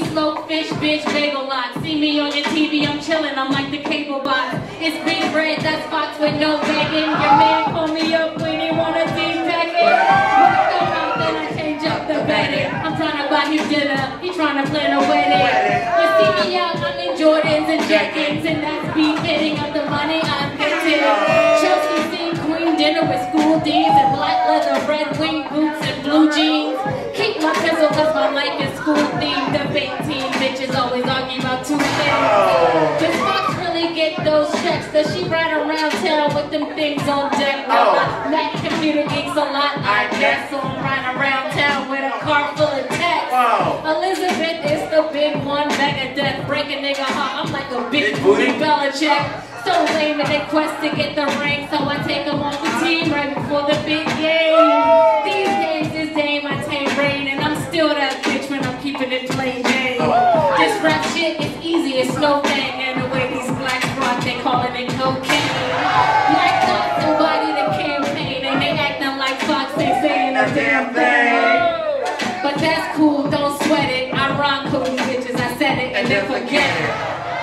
smoke fish, bitch, bagel lock. See me on your TV, I'm chillin', I'm like the cable box. It's Big Red, that's Fox with no begging. Your man call me up when he wanna deep-pack it. When I come out, then I change up the bedding. I'm trying to buy him dinner, he trying to plan a wedding. You see me out, I'm in Jordans and jeggings, and that's beef hitting up the money I'm getting. Chelsea seen Queen dinner with school deans and black leather, red wing boots and blue jeans. Keep my pencil cause my life is school themed. Debate team bitches always argue about two things. Does Fox really get those checks? Does she ride around town with them things on deck? No, Mac computer geeks a lot, I guess. So I'm riding around town with a car full of texts. Elizabeth is the big one, Megadeth, break a nigga heart. I'm like a big booty Belichick. So lame in their quest to get the ring, so I take them off the team right before the big game. These days, this day my tame brain, and I'm still that bitch when I'm keeping it plain Jane. This rap shit is easy, it's no thing, and the way these blacks rock, they calling it cocaine. Black thought somebody to campaign, and they acting like Fox, they saying a damn thing. But that's cool, don't sweat it. I rhyme cool, bitches, I said it, and then forget it.